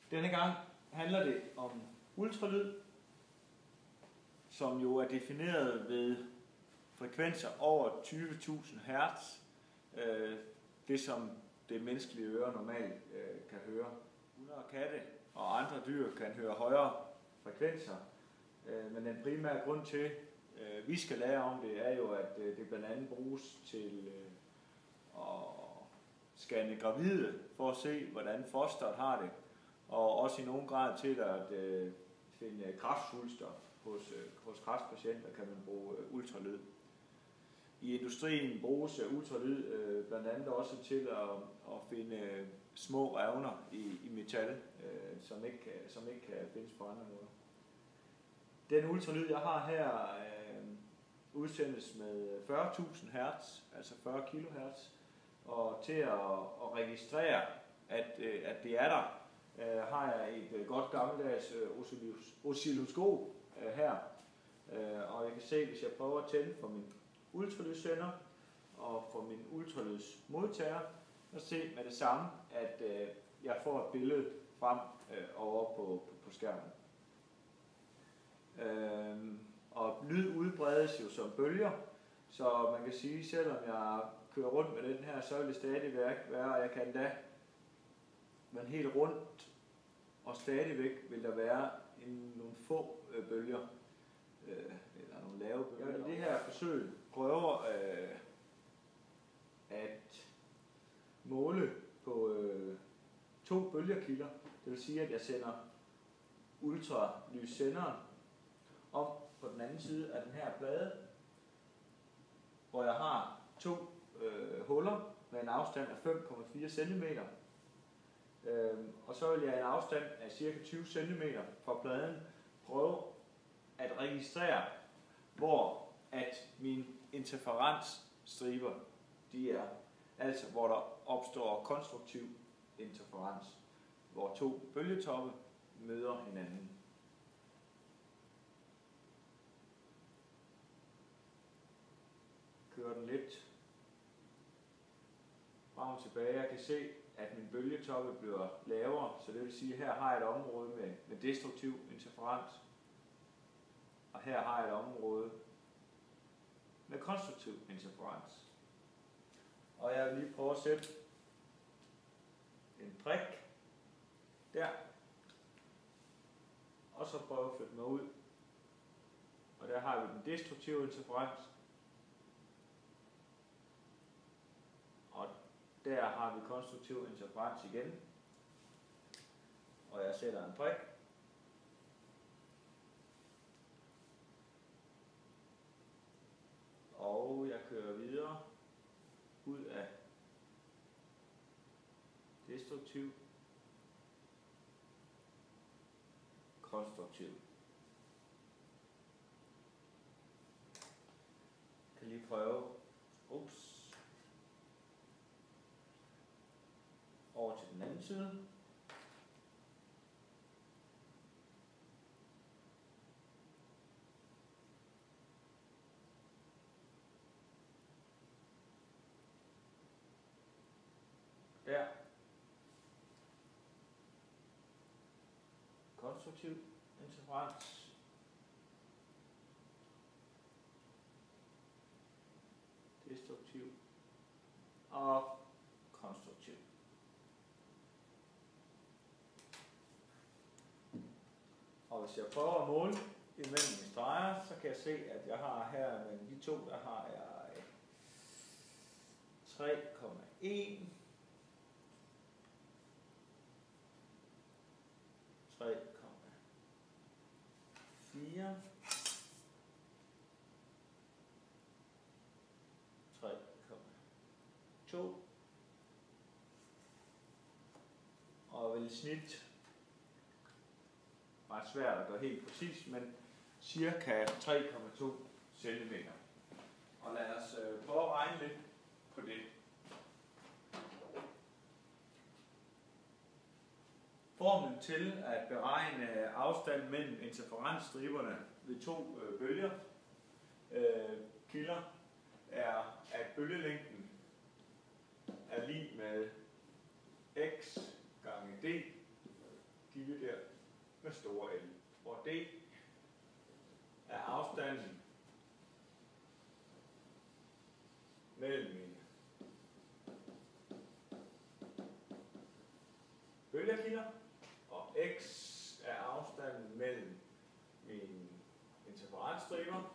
Denne gang handler det om ultralyd, som jo er defineret ved frekvenser over 20.000 Hz. Det som det menneskelige øre normalt kan høre. Hunde og katte og andre dyr kan høre højere frekvenser, men den primære grund til, vi skal lære om det, er jo, at det blandt andet bruges til at scanne gravide for at se, hvordan fosteret har det, og også i nogen grad til at finde kræftsvulster hos kræftpatienter kan man bruge ultralyd. I industrien bruges ultralyd blandt andet også til at finde små revner i metal, som ikke kan findes på andre måder. Den ultralyd, jeg har her, udsendes med 40.000 Hz, altså 40 kHz, og til at registrere, at det er der, har jeg et godt gammeldags oscilloskop her, og jeg kan se, hvis jeg prøver at tænde for min ultralydssender og for min ultralydsmodtager, så se med det samme, at jeg får et billede frem over på skærmen. Og lyd udbredes jo som bølger, så man kan sige, selvom jeg kører rundt med den her, så vil det stadig være, at jeg kan da, men helt rundt, og stadigvæk vil der være nogle få bølger, eller nogle lave bølger. Jeg vil i det her forsøg prøver at måle på 2 bølgekilder. Det vil sige, at jeg sender ultralydsenderen op på den anden side af den her plade, hvor jeg har 2 huller med en afstand af 5,4 cm. Og så vil jeg i en afstand af ca. 20 cm fra pladen prøve at registrere, hvor at mine interferensstriber de er. Altså hvor der opstår konstruktiv interferens, hvor 2 bølgetoppe møder hinanden. Kører den lidt frem og tilbage. Jeg kan se, at min bølgetoppe bliver lavere, så det vil sige, at her har jeg et område med destruktiv interferens, og her har jeg et område med konstruktiv interferens. Og jeg vil lige prøve at sætte en prik der, og så prøve at flytte mig ud. Og der har vi den destruktive interferens, og der har vi konstruktiv interferens igen, og jeg sætter en prik. Og jeg kører videre ud af destruktiv, konstruktiv. Jeg kan lige prøve over til den anden side. Der. Konstruktiv interferens. Destruktiv. Og konstruktiv. Og hvis jeg prøver at måle imellem mine streger, så kan jeg se, at jeg har her mellem de 2, der har jeg 3,1, 3,4, 3,2 og vel i snit ret svært at gøre helt præcis, men cirka 3,2 cm. Og lad os prøve at regne lidt på det. Formlen til at beregne afstanden mellem interferensstriberne ved 2 bølger kilder er, at bølgelængden er lig med x gange d divideret med store L, hvor D er afstanden mellem mine bølgekilder, og X er afstanden mellem mine interferensstriber,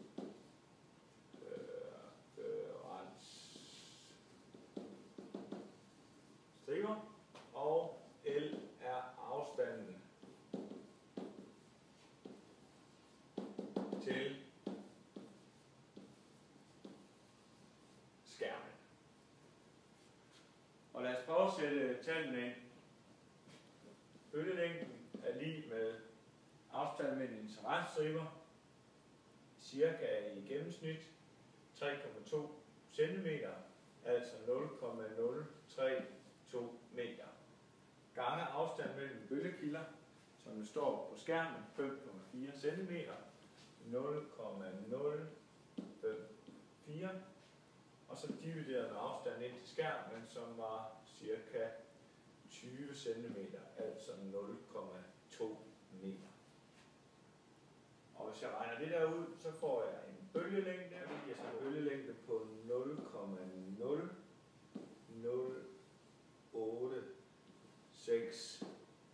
og L er afstanden til skærmen. Og lad os prøve at sætte tallene ind. Bølgelængden er lig med afstanden mellem interferensstriber, cirka i gennemsnit 3,2 cm, altså 0,032 meter, gange afstanden mellem bølgekilder, som står på skærmen, 5,4 cm, 0,054, og så divideret med afstanden ind til skærmen, som var cirka 20 cm, altså 0,2 meter. Og hvis jeg regner det der ud, så får jeg en bølgelængde, og det giver så en bølgelængde på 0,00864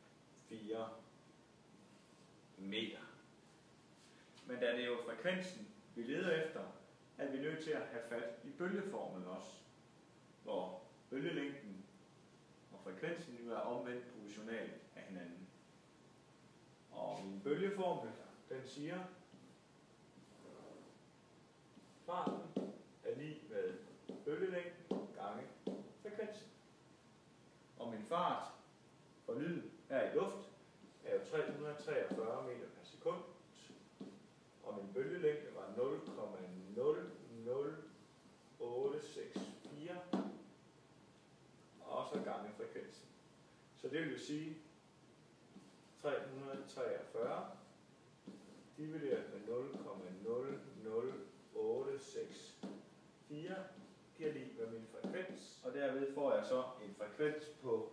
meter. Men da det er jo frekvensen, vi leder efter, er vi nødt til at have fat i bølgeformen også, hvor bølgelængden og frekvensen jo er omvendt proportional af hinanden. Og min bølgeformel, den siger, farten er lig med bølgelængden gange frekvensen. Og min fart for lyd her i luft er jo 343 meter per sekund, og min bølgelængde var 0,00864, og så gange frekvensen. Så det vil sige 343 divideret med 0,00864 giver lig med min frekvens, og derved får jeg så en frekvens på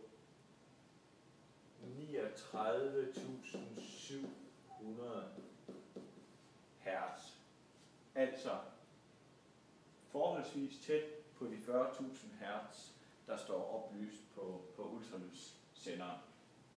39.700 hertz. Altså forholdsvis tæt på de 40.000 hertz, der står oplyst på ultralydssenderen.